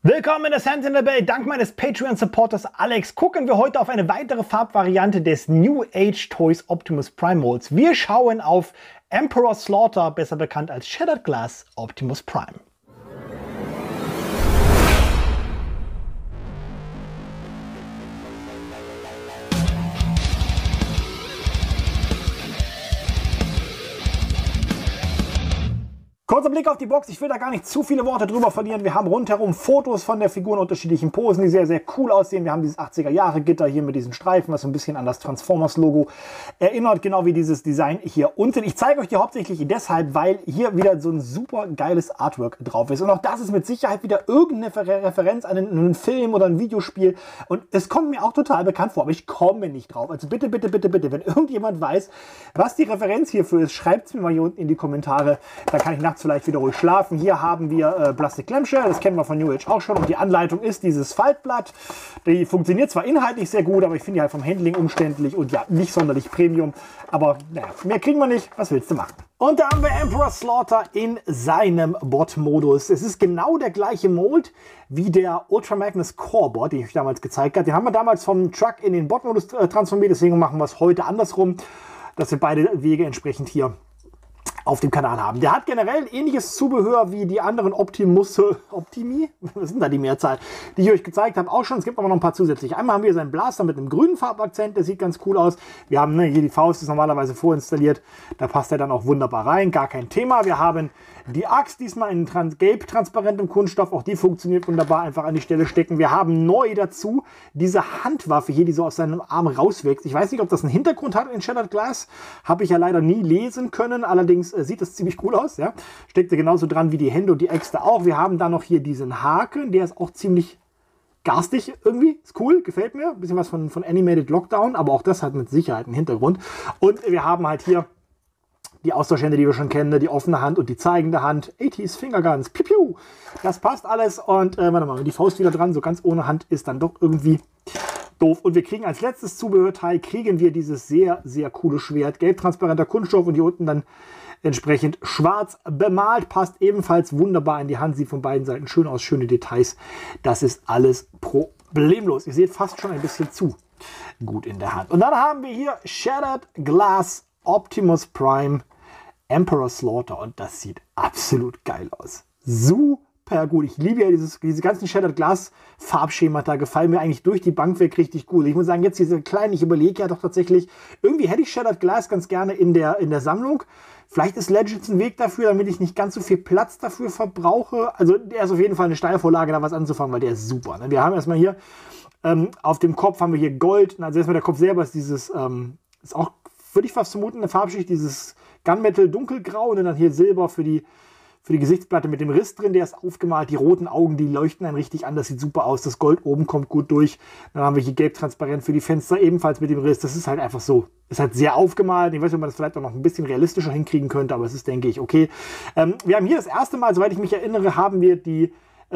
Willkommen in der Sentinel Bay. Dank meines Patreon-Supporters Alex gucken wir heute auf eine weitere Farbvariante des New Age Toys Optimus Prime Molds. Wir schauen auf Emperor Slaughter, besser bekannt als Shattered Glass Optimus Prime. Kurzer Blick auf die Box, ich will da gar nicht zu viele Worte drüber verlieren. Wir haben rundherum Fotos von der Figur in unterschiedlichen Posen, die sehr, sehr cool aussehen. Wir haben dieses 80er-Jahre-Gitter hier mit diesen Streifen, was so ein bisschen an das Transformers-Logo erinnert, genau wie dieses Design hier unten. Ich zeige euch die hauptsächlich deshalb, weil hier wieder so ein super geiles Artwork drauf ist. Und auch das ist mit Sicherheit wieder irgendeine Referenz an einen Film oder ein Videospiel. Und es kommt mir auch total bekannt vor, aber ich komme nicht drauf. Also bitte, bitte, bitte, bitte, wenn irgendjemand weiß, was die Referenz hierfür ist, schreibt es mir mal hier unten in die Kommentare. Da kann ich nachts vielleicht wieder ruhig schlafen. Hier haben wir Plastic Clamshell, das kennen wir von New Age auch schon. Und die Anleitung ist dieses Faltblatt. Die funktioniert zwar inhaltlich sehr gut, aber ich finde die halt vom Handling umständlich und ja, nicht sonderlich Premium. Aber naja, mehr kriegen wir nicht. Was willst du machen? Und da haben wir Emperor Slaughter in seinem Bot-Modus. Es ist genau der gleiche Mold wie der Ultra Magnus Core Bot, den ich euch damals gezeigt habe. Den haben wir damals vom Truck in den Bot-Modus transformiert. Deswegen machen wir es heute andersrum, dass wir beide Wege entsprechend hier auf dem Kanal haben. Der hat generell ähnliches Zubehör wie die anderen Optimi, was sind da die Mehrzahl, die ich euch gezeigt habe, auch schon. Es gibt aber noch ein paar zusätzliche. Einmal haben wir seinen Blaster mit einem grünen Farbakzent, der sieht ganz cool aus. Wir haben hier die Faust, ist normalerweise vorinstalliert, da passt er dann auch wunderbar rein, gar kein Thema. Wir haben die Axt, diesmal in gelb transparentem Kunststoff, auch die funktioniert wunderbar, einfach an die Stelle stecken. Wir haben neu dazu diese Handwaffe hier, die so aus seinem Arm rauswächst. Ich weiß nicht, ob das einen Hintergrund hat in Shattered Glass, habe ich ja leider nie lesen können, allerdings sieht das ziemlich cool aus, ja. Steckt genauso dran wie die Hände und die Äxte auch. Wir haben dann noch hier diesen Haken, der ist auch ziemlich garstig irgendwie. Ist cool, gefällt mir. Ein bisschen was von Animated Lockdown, aber auch das hat mit Sicherheit einen Hintergrund. Und wir haben halt hier die Austauschhände, die wir schon kennen, die offene Hand und die zeigende Hand. 80s Fingerguns, piu, piu. Das passt alles. Und warte mal, die Faust wieder dran, so ganz ohne Hand ist dann doch irgendwie doof. Und wir kriegen als letztes Zubehörteil, kriegen wir dieses sehr, sehr coole Schwert. Gelb-transparenter Kunststoff und hier unten dann entsprechend schwarz bemalt. Passt ebenfalls wunderbar in die Hand. Sieht von beiden Seiten schön aus, schöne Details. Das ist alles problemlos. Ihr seht fast schon ein bisschen zu gut in der Hand. Und dann haben wir hier Shattered Glass Optimus Prime Emperor Slaughter. Und das sieht absolut geil aus. Super gut. Ich liebe ja diese ganzen Shattered Glass Farbschemata, gefallen mir eigentlich durch die Bank weg richtig gut. Ich muss sagen, jetzt diese kleinen, ich überlege ja doch tatsächlich, irgendwie hätte ich Shattered Glass ganz gerne in der Sammlung. Vielleicht ist Legends ein Weg dafür, damit ich nicht ganz so viel Platz dafür verbrauche. Also der ist auf jeden Fall eine Steilvorlage, da was anzufangen, weil der ist super. Ne? Wir haben erstmal hier auf dem Kopf haben wir hier Gold. Also erstmal der Kopf selber ist dieses, ist auch, würde ich fast vermuten, eine Farbschicht, dieses Gunmetal dunkelgrau und dann hier Silber für die Gesichtsplatte mit dem Riss drin, der ist aufgemalt. Die roten Augen, die leuchten einen richtig an, das sieht super aus. Das Gold oben kommt gut durch. Dann haben wir hier gelb transparent für die Fenster, ebenfalls mit dem Riss. Das ist halt einfach so, ist halt sehr aufgemalt. Ich weiß nicht, ob man das vielleicht auch noch ein bisschen realistischer hinkriegen könnte, aber es ist, denke ich, okay. Wir haben hier das erste Mal, soweit ich mich erinnere, haben wir die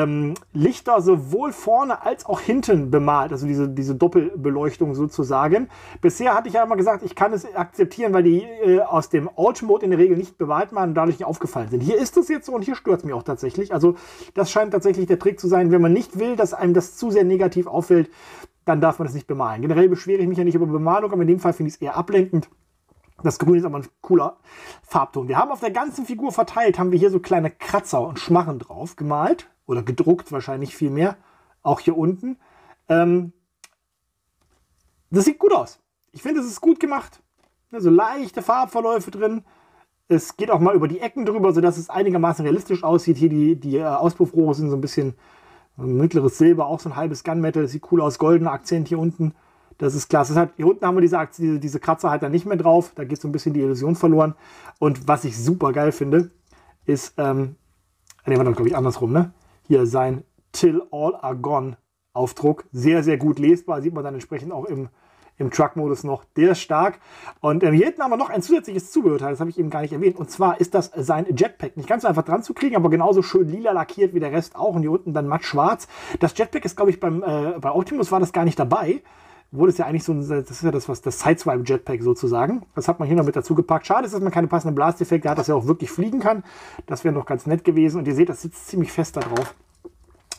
Lichter sowohl vorne als auch hinten bemalt, also diese Doppelbeleuchtung sozusagen. Bisher hatte ich ja immer gesagt, ich kann es akzeptieren, weil die aus dem Alt-Mode in der Regel nicht bemalt waren und dadurch nicht aufgefallen sind. Hier ist es jetzt so und hier stört es mich auch tatsächlich. Also das scheint tatsächlich der Trick zu sein, wenn man nicht will, dass einem das zu sehr negativ auffällt, dann darf man das nicht bemalen. Generell beschwere ich mich ja nicht über Bemalung, aber in dem Fall finde ich es eher ablenkend. Das Grün ist aber ein cooler Farbton. Wir haben auf der ganzen Figur verteilt, haben wir hier so kleine Kratzer und Schmarren drauf gemalt. Oder gedruckt wahrscheinlich viel mehr. Auch hier unten. Das sieht gut aus. Ich finde, es ist gut gemacht. So leichte Farbverläufe drin. Es geht auch mal über die Ecken drüber, sodass es einigermaßen realistisch aussieht. Hier die Auspuffrohre sind so ein bisschen mittleres Silber, auch so ein halbes Gunmetal. Das sieht cool aus. Goldener Akzent hier unten. Das ist klasse. Das heißt, hier unten haben wir diese Kratzer halt dann nicht mehr drauf. Da geht so ein bisschen die Illusion verloren. Und was ich super geil finde, ist, ne, war dann glaube ich andersrum, ne? Hier sein Till All Are Gone Aufdruck. Sehr, sehr gut lesbar. Sieht man dann entsprechend auch im Truck-Modus noch. Der ist stark. Und hier hinten haben wir noch ein zusätzliches Zubehörteil. Das habe ich eben gar nicht erwähnt. Und zwar ist das sein Jetpack. Nicht ganz so einfach dran zu kriegen, aber genauso schön lila lackiert wie der Rest auch. Und hier unten dann matt schwarz. Das Jetpack ist, glaube ich, bei Optimus war das gar nicht dabei. Wurde es ja eigentlich so, das ist ja das Sideswipe Jetpack sozusagen. Das hat man hier noch mit dazu gepackt. Schade ist, dass man keine passenden Blasteffekte hat, dass er auch wirklich fliegen kann. Das wäre noch ganz nett gewesen. Und ihr seht, das sitzt ziemlich fest da drauf.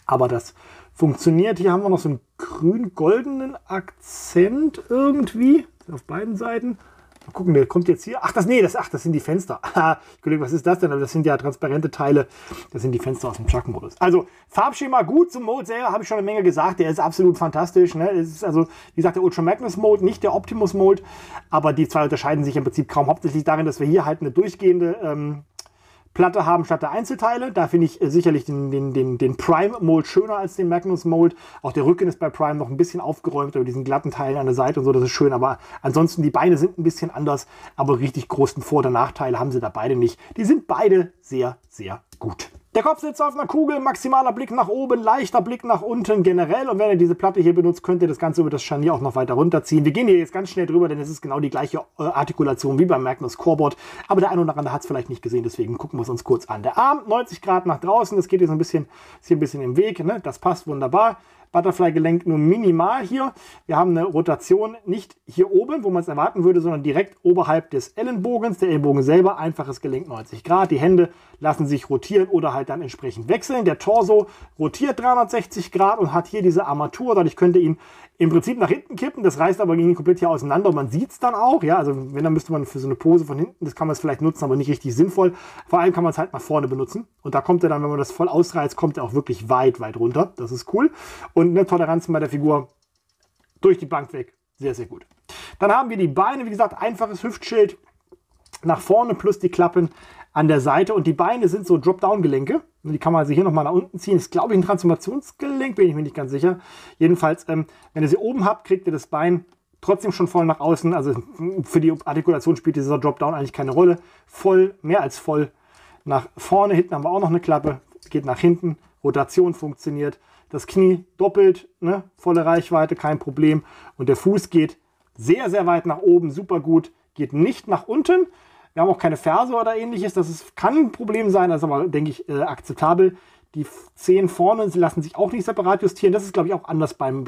Aber das funktioniert. Hier haben wir noch so einen grün-goldenen Akzent irgendwie auf beiden Seiten. Mal gucken, der kommt jetzt hier. Ach, das sind die Fenster. Ich überlege, was ist das denn? Aber das sind ja transparente Teile. Das sind die Fenster aus dem Truck-Modus. Also, Farbschema gut. Zum Mode selber habe ich schon eine Menge gesagt. Der ist absolut fantastisch. Ne? Es ist also, wie gesagt, der Ultra Magnus Mode, nicht der Optimus Mode. Aber die zwei unterscheiden sich im Prinzip kaum. Hauptsächlich darin, dass wir hier halt eine durchgehende Platte haben statt der Einzelteile. Da finde ich sicherlich den Prime-Mold schöner als den Magnus-Mold. Auch der Rücken ist bei Prime noch ein bisschen aufgeräumt, über diesen glatten Teilen an der Seite und so, das ist schön. Aber ansonsten, die Beine sind ein bisschen anders, aber richtig großen Vor- oder Nachteile haben sie da beide nicht. Die sind beide sehr, sehr gut. Der Kopf sitzt auf einer Kugel, maximaler Blick nach oben, leichter Blick nach unten generell. Und wenn ihr diese Platte hier benutzt, könnt ihr das Ganze über das Scharnier auch noch weiter runterziehen. Wir gehen hier jetzt ganz schnell drüber, denn es ist genau die gleiche Artikulation wie beim Magnus Coreboard. Aber der eine oder andere hat es vielleicht nicht gesehen, deswegen gucken wir es uns kurz an. Der Arm 90 Grad nach draußen, das geht hier so ein bisschen, ist hier ein bisschen im Weg, ne? Das passt wunderbar. Butterfly-Gelenk nur minimal hier. Wir haben eine Rotation nicht hier oben, wo man es erwarten würde, sondern direkt oberhalb des Ellenbogens. Der Ellbogen selber, einfaches Gelenk 90 Grad. Die Hände lassen sich rotieren oder halt dann entsprechend wechseln. Der Torso rotiert 360 Grad und hat hier diese Armatur. Dadurch könnt ihr ihn im Prinzip nach hinten kippen. Das reißt aber gegen komplett hier auseinander. Man sieht es dann auch. Ja, also wenn, dann müsste man für so eine Pose von hinten, das kann man es vielleicht nutzen, aber nicht richtig sinnvoll. Vor allem kann man es halt nach vorne benutzen. Und da kommt er dann, wenn man das voll ausreizt, kommt er auch wirklich weit, weit runter. Das ist cool. Und eine Toleranz bei der Figur durch die Bank weg. Sehr, sehr gut. Dann haben wir die Beine. Wie gesagt, einfaches Hüftschild nach vorne plus die Klappen an der Seite. Und die Beine sind so Drop-Down-Gelenke. Die kann man also hier nochmal nach unten ziehen. Das ist, glaube ich, ein Transformationsgelenk, bin ich mir nicht ganz sicher. Jedenfalls, wenn ihr sie oben habt, kriegt ihr das Bein trotzdem schon voll nach außen. Also für die Artikulation spielt dieser Drop-Down eigentlich keine Rolle. Voll, mehr als voll nach vorne. Hinten haben wir auch noch eine Klappe. Geht nach hinten. Rotation funktioniert. Das Knie doppelt, ne? Volle Reichweite, kein Problem. Und der Fuß geht sehr, sehr weit nach oben. Super gut. Geht nicht nach unten. Wir haben auch keine Ferse oder ähnliches. Kann ein Problem sein, das ist aber, denke ich, akzeptabel. Die Zehen vorne, sie lassen sich auch nicht separat justieren. Das ist, glaube ich, auch anders beim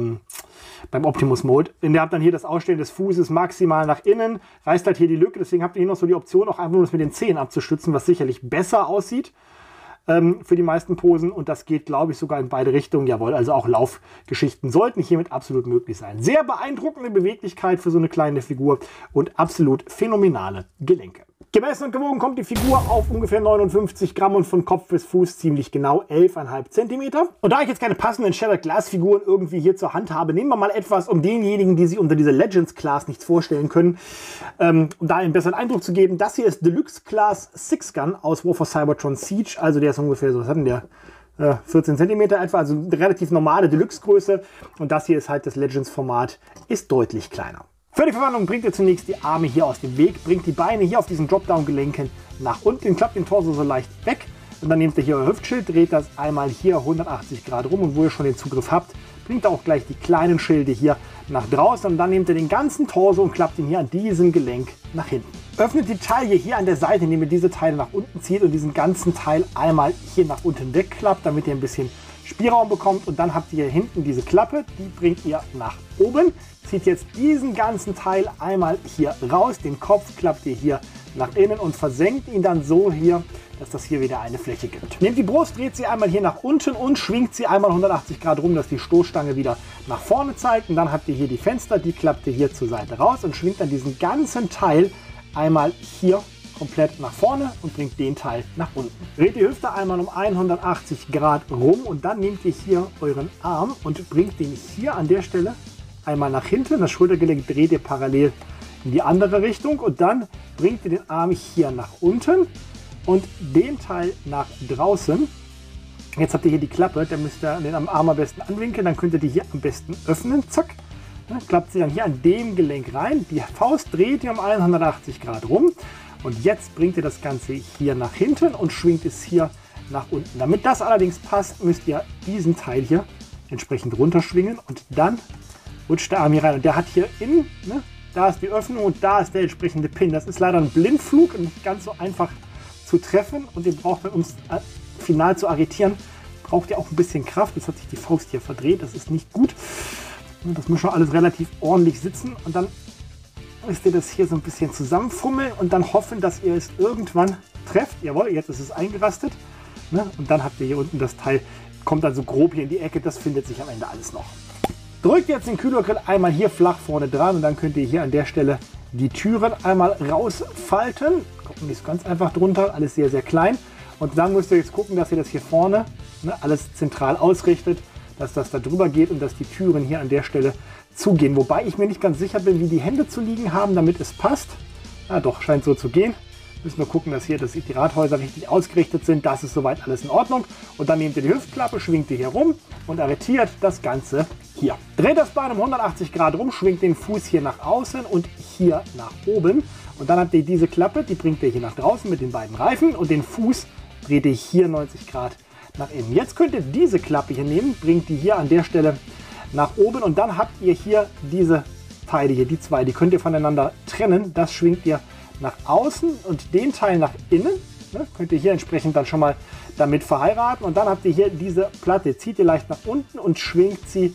Optimus Mode. Denn ihr habt dann hier das Ausstellen des Fußes maximal nach innen, reißt halt hier die Lücke. Deswegen habt ihr hier noch so die Option, auch einfach nur das mit den Zehen abzustützen, was sicherlich besser aussieht für die meisten Posen. Und das geht, glaube ich, sogar in beide Richtungen. Jawohl, also auch Laufgeschichten sollten hiermit absolut möglich sein. Sehr beeindruckende Beweglichkeit für so eine kleine Figur und absolut phänomenale Gelenke. Gemessen und gewogen kommt die Figur auf ungefähr 59 Gramm und von Kopf bis Fuß ziemlich genau 11,5 Zentimeter. Und da ich jetzt keine passenden Shattered Glass Figuren irgendwie hier zur Hand habe, nehmen wir mal etwas, um denjenigen, die sich unter dieser Legends Class nichts vorstellen können, um da einen besseren Eindruck zu geben. Das hier ist Deluxe Class 6 Gun aus War for Cybertron Siege. Also der ist ungefähr so, was hat denn der? 14 cm etwa, also eine relativ normale Deluxe-Größe. Und das hier ist halt das Legends-Format, ist deutlich kleiner. Für die Verwandlung bringt ihr zunächst die Arme hier aus dem Weg, bringt die Beine hier auf diesen Dropdown-Gelenken nach unten, klappt den Torso so leicht weg und dann nehmt ihr hier euer Hüftschild, dreht das einmal hier 180 Grad rum und wo ihr schon den Zugriff habt, bringt ihr auch gleich die kleinen Schilde hier nach draußen und dann nehmt ihr den ganzen Torso und klappt ihn hier an diesem Gelenk nach hinten. Öffnet die Taille hier an der Seite, indem ihr diese Teile nach unten zieht und diesen ganzen Teil einmal hier nach unten wegklappt, damit ihr ein bisschen Spielraum bekommt und dann habt ihr hier hinten diese Klappe, die bringt ihr nach oben. Zieht jetzt diesen ganzen Teil einmal hier raus, den Kopf klappt ihr hier nach innen und versenkt ihn dann so hier, dass das hier wieder eine Fläche gibt. Nehmt die Brust, dreht sie einmal hier nach unten und schwingt sie einmal 180 Grad rum, dass die Stoßstange wieder nach vorne zeigt. Und dann habt ihr hier die Fenster, die klappt ihr hier zur Seite raus und schwingt dann diesen ganzen Teil einmal hier komplett nach vorne und bringt den Teil nach unten. Dreht die Hüfte einmal um 180 Grad rum und dann nehmt ihr hier euren Arm und bringt den hier an der Stelle einmal nach hinten. Das Schultergelenk dreht ihr parallel in die andere Richtung und dann bringt ihr den Arm hier nach unten und den Teil nach draußen. Jetzt habt ihr hier die Klappe, da müsst ihr den Arm am besten anwinkeln, dann könnt ihr die hier am besten öffnen. Zack. Dann klappt sie dann hier an dem Gelenk rein. Die Faust dreht ihr um 180 Grad rum. Und jetzt bringt ihr das Ganze hier nach hinten und schwingt es hier nach unten. Damit das allerdings passt, müsst ihr diesen Teil hier entsprechend runterschwingen und dann rutscht der Arm hier rein. Und der hat hier innen, ne, da ist die Öffnung und da ist der entsprechende Pin. Das ist leider ein Blindflug und nicht ganz so einfach zu treffen. Und den braucht man, um es final zu arretieren, braucht ihr auch ein bisschen Kraft. Jetzt hat sich die Faust hier verdreht, das ist nicht gut. Das muss schon alles relativ ordentlich sitzen und dann müsst ihr das hier so ein bisschen zusammenfummeln und dann hoffen, dass ihr es irgendwann trefft. Jawohl, jetzt ist es eingerastet. Ne? Und dann habt ihr hier unten das Teil kommt dann so grob hier in die Ecke. Das findet sich am Ende alles noch. Drückt jetzt den Kühlergrill einmal hier flach vorne dran und dann könnt ihr hier an der Stelle die Türen einmal rausfalten. Gucken, die ist ganz einfach drunter, alles sehr, sehr klein. Und dann müsst ihr jetzt gucken, dass ihr das hier vorne alles zentral ausrichtet, dass das da drüber geht und dass die Türen hier an der Stelle zugehen. Wobei ich mir nicht ganz sicher bin, wie die Hände zu liegen haben, damit es passt. Ja, doch, scheint so zu gehen. Müssen wir gucken, dass hier die Radhäuser richtig ausgerichtet sind. Das ist soweit alles in Ordnung. Und dann nehmt ihr die Hüftklappe, schwingt ihr hier rum und arretiert das Ganze hier. Dreht das Bein um 180 Grad rum, schwingt den Fuß hier nach außen und hier nach oben. Und dann habt ihr diese Klappe, die bringt ihr hier nach draußen mit den beiden Reifen und den Fuß dreht ihr hier 90 Grad nach innen. Jetzt könnt ihr diese Klappe hier nehmen, bringt die hier an der Stelle nach oben und dann habt ihr hier diese Teile hier, die zwei, die könnt ihr voneinander trennen. Das schwingt ihr nach außen und den Teil nach innen. Ne, könnt ihr hier entsprechend dann schon mal damit verheiraten. Und dann habt ihr hier diese Platte, zieht ihr leicht nach unten und schwingt sie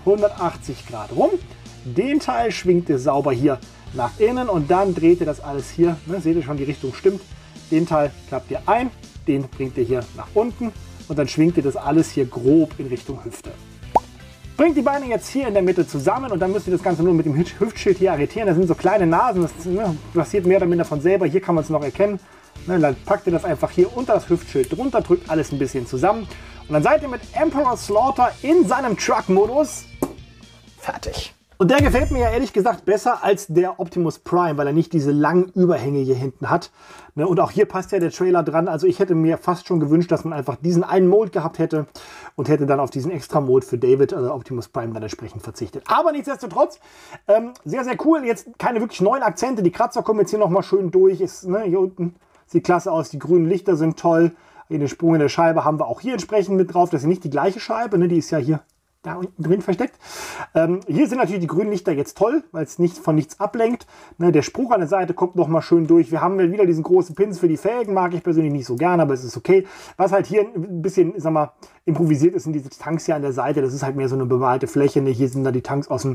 180 Grad rum. Den Teil schwingt ihr sauber hier nach innen und dann dreht ihr das alles hier. Ne, seht ihr schon, die Richtung stimmt. Den Teil klappt ihr ein, den bringt ihr hier nach unten und dann schwingt ihr das alles hier grob in Richtung Hüfte. Bringt die Beine jetzt hier in der Mitte zusammen und dann müsst ihr das Ganze nur mit dem Hüftschild hier arretieren. Das sind so kleine Nasen, das passiert mehr oder minder von selber. Hier kann man es noch erkennen. Dann packt ihr das einfach hier unter das Hüftschild drunter, drückt alles ein bisschen zusammen. Und dann seid ihr mit Emperor Slaughter in seinem Truck-Modus fertig. Und der gefällt mir ja ehrlich gesagt besser als der Optimus Prime, weil er nicht diese langen Überhänge hier hinten hat. Und auch hier passt ja der Trailer dran. Also ich hätte mir fast schon gewünscht, dass man einfach diesen einen Mode gehabt hätte und hätte dann auf diesen extra Mode für David, also Optimus Prime, dann entsprechend verzichtet. Aber nichtsdestotrotz, sehr, sehr cool. Jetzt keine wirklich neuen Akzente. Die Kratzer kommen jetzt hier nochmal schön durch. Ist, hier unten sieht klasse aus. Die grünen Lichter sind toll. Den Sprung in der Scheibe haben wir auch hier entsprechend mit drauf. Das ist nicht die gleiche Scheibe, die ist ja hier da unten drin versteckt. Hier sind natürlich die grünen Lichter jetzt toll, weil es nicht von nichts ablenkt. Der Spruch an der Seite kommt noch mal schön durch. Wir haben wieder diesen großen Pins für die Felgen, mag ich persönlich nicht so gerne, aber es ist okay. Was halt hier ein bisschen, sag mal, improvisiert ist, sind diese Tanks hier an der Seite. Das ist halt mehr so eine bemalte Fläche. Hier sind da die Tanks aus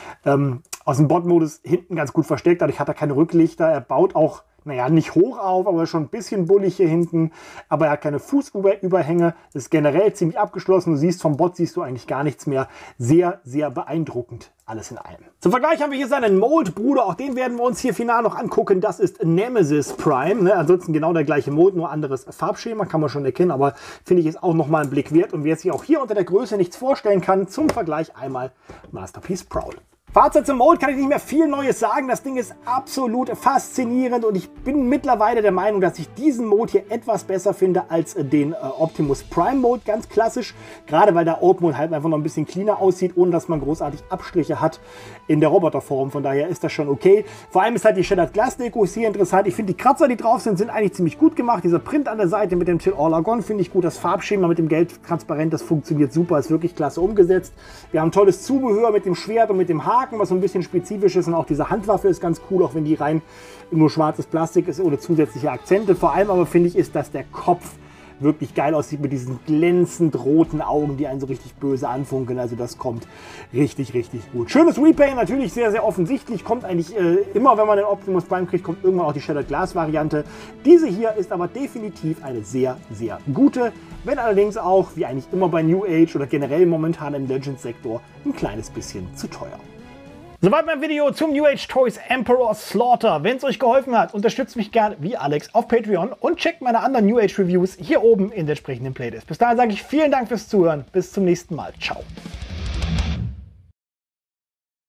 dem Bot-Modus hinten ganz gut versteckt. Dadurch hat er keine Rücklichter. Er baut auch, naja, nicht hoch auf, aber schon ein bisschen bullig hier hinten. Aber er hat keine Fußüberhänge. Ist generell ziemlich abgeschlossen. Du siehst, vom Bot siehst du eigentlich gar nichts mehr. Sehr, sehr beeindruckend. Alles in allem. Zum Vergleich haben wir hier seinen Mold-Bruder. Auch den werden wir uns hier final noch angucken. Das ist Nemesis Prime. Ansonsten genau der gleiche Mode, nur anderes Farbschema. Kann man schon erkennen. Aber finde ich ist auch nochmal ein Blick wert. Und wer sich auch hier unter der Größe nichts vorstellen kann, zum Vergleich einmal Masterpiece Prowl. Fazit zum Mode kann ich nicht mehr viel Neues sagen. Das Ding ist absolut faszinierend und ich bin mittlerweile der Meinung, dass ich diesen Mode hier etwas besser finde als den Optimus Prime Mode, ganz klassisch. Gerade weil der Old Mode halt einfach noch ein bisschen cleaner aussieht, ohne dass man großartig Abstriche hat in der Roboterform. Von daher ist das schon okay. Vor allem ist halt die Shattered Glass Deko hier interessant. Ich finde die Kratzer, die drauf sind, sind eigentlich ziemlich gut gemacht. Dieser Print an der Seite mit dem Till All Are Gone finde ich gut. Das Farbschema mit dem Gelb transparent, das funktioniert super, ist wirklich klasse umgesetzt. Wir haben tolles Zubehör mit dem Schwert und mit dem Haken, was so ein bisschen spezifisch ist, und auch diese Handwaffe ist ganz cool, auch wenn die rein nur schwarzes Plastik ist ohne zusätzliche Akzente. Vor allem aber finde ich, ist, dass der Kopf wirklich geil aussieht mit diesen glänzend roten Augen, die einen so richtig böse anfunkeln. Also das kommt richtig, richtig gut. Schönes Repaint, natürlich sehr, sehr offensichtlich. Kommt eigentlich immer, wenn man den Optimus Prime kriegt, kommt irgendwann auch die Shattered Glass Variante. Diese hier ist aber definitiv eine sehr, sehr gute. Wenn allerdings auch, wie eigentlich immer bei New Age oder generell momentan im Legends-Sektor, ein kleines bisschen zu teuer. Soweit mein Video zum New Age Toys Emperor Slaughter. Wenn es euch geholfen hat, unterstützt mich gerne wie Alex auf Patreon und checkt meine anderen New Age Reviews hier oben in der entsprechenden Playlist. Bis dahin sage ich vielen Dank fürs Zuhören. Bis zum nächsten Mal. Ciao.